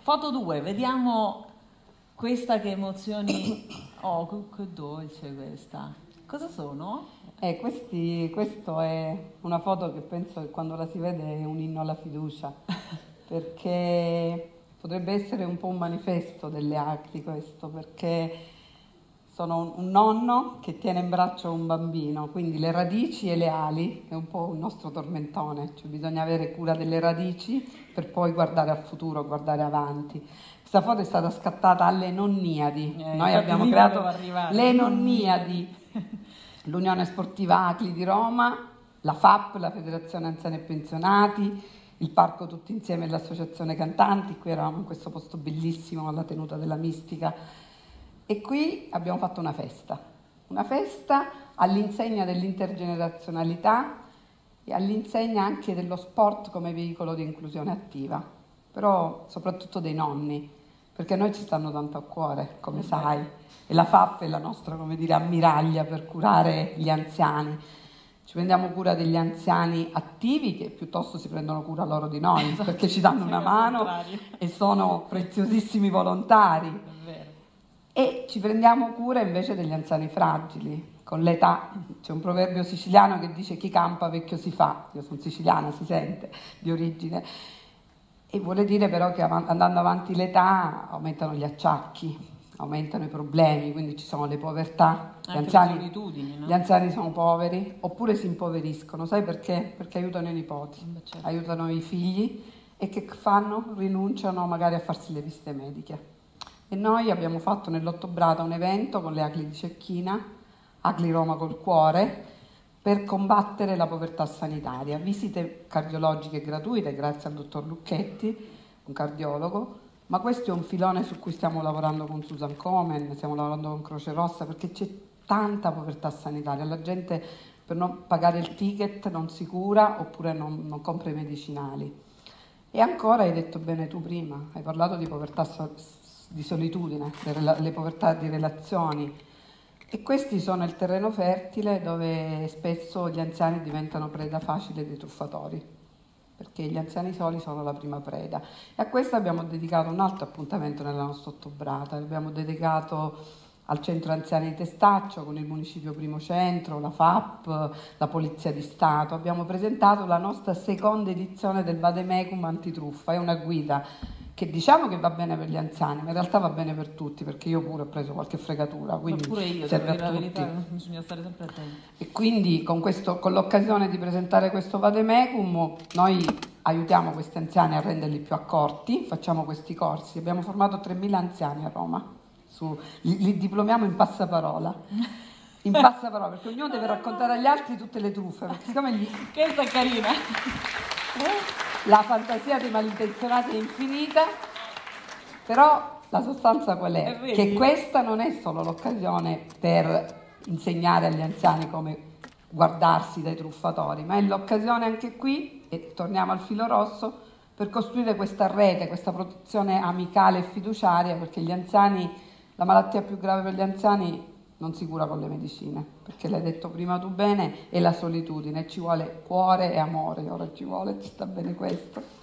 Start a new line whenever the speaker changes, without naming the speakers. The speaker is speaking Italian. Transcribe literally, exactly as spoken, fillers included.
foto due, vediamo questa che emozioni... Oh, che, che dolce questa. Cosa sono?
Eh, questi, questo è una foto che penso che quando la si vede è un inno alla fiducia, perché potrebbe essere un po' un manifesto delle Acli questo, perché sono un nonno che tiene in braccio un bambino, quindi le radici e le ali è un po' il nostro tormentone, cioè bisogna avere cura delle radici per poi guardare al futuro, guardare avanti. Questa foto è stata scattata alle Nonniadi,
Eh,
noi abbiamo creato
arrivare.
le Nonniadi, l'Unione Sportiva Acli di Roma, la F A P, la Federazione Anziani e Pensionati, il Parco Tutti Insieme e l'Associazione Cantanti. Qui eravamo in questo posto bellissimo alla Tenuta della Mistica e qui abbiamo fatto una festa, una festa all'insegna dell'intergenerazionalità e all'insegna anche dello sport come veicolo di inclusione attiva, però soprattutto dei nonni, perché a noi ci stanno tanto a cuore, come sai, e la F A P è la nostra, come dire, ammiraglia per curare gli anziani. Ci prendiamo cura degli anziani attivi che piuttosto si prendono cura loro di noi, esatto, perché ci danno una mano e sono preziosissimi volontari.
È vero.
E ci prendiamo cura invece degli anziani fragili. Con l'età c'è un proverbio siciliano che dice chi campa vecchio si fa. Io sono siciliana, si sente, di origine. E vuole dire però che andando avanti l'età aumentano gli acciacchi, aumentano i problemi, quindi ci sono le povertà, gli anziani,
le solitudini, no?
Gli anziani sono poveri oppure si impoveriscono, sai perché? Perché aiutano i nipoti,
Beh, certo.
aiutano i figli e che fanno? Rinunciano magari a farsi le visite mediche. E noi abbiamo fatto nell'Ottobrata un evento con le Acli di Cecchina, Acli Roma col cuore, per combattere la povertà sanitaria, visite cardiologiche gratuite grazie al dottor Lucchetti, un cardiologo, ma questo è un filone su cui stiamo lavorando con Susan Komen, stiamo lavorando con Croce Rossa, perché c'è tanta povertà sanitaria, la gente per non pagare il ticket non si cura oppure non, non compra i medicinali. E ancora hai detto bene tu prima, hai parlato di povertà so- di solitudine, le, le povertà di relazioni. E questi sono il terreno fertile dove spesso gli anziani diventano preda facile dei truffatori, perché gli anziani soli sono la prima preda. E a questo abbiamo dedicato un altro appuntamento nella nostra Ottobrata, l'abbiamo dedicato al Centro Anziani di Testaccio con il Municipio Primo Centro, la F A P, la Polizia di Stato. Abbiamo presentato la nostra seconda edizione del Vademecum Antitruffa, è una guida che diciamo che va bene per gli anziani, ma in realtà va bene per tutti, perché io pure ho preso qualche fregatura, quindi
pure io,
serve
devo
a
dire
tutti.
la verità, bisogna stare sempre attenti.
E quindi con, questo, con l'occasione di presentare questo Vademecum noi aiutiamo questi anziani a renderli più accorti, facciamo questi corsi, abbiamo formato tremila anziani a Roma, su, li, li diplomiamo in passaparola. In passaparola, perché ognuno deve raccontare agli altri tutte le truffe, perché siccome gli...
Questa è carina.
La fantasia dei malintenzionati è infinita, però la sostanza qual è?
è
Che questa non è solo l'occasione per insegnare agli anziani come guardarsi dai truffatori, ma è l'occasione anche qui, e torniamo al filo rosso, per costruire questa rete, questa protezione amicale e fiduciaria, perché gli anziani, la malattia più grave per gli anziani non si cura con le medicine, perché l'hai detto prima tu bene, è la solitudine, ci vuole cuore e amore, ora ci vuole, ci sta bene questo.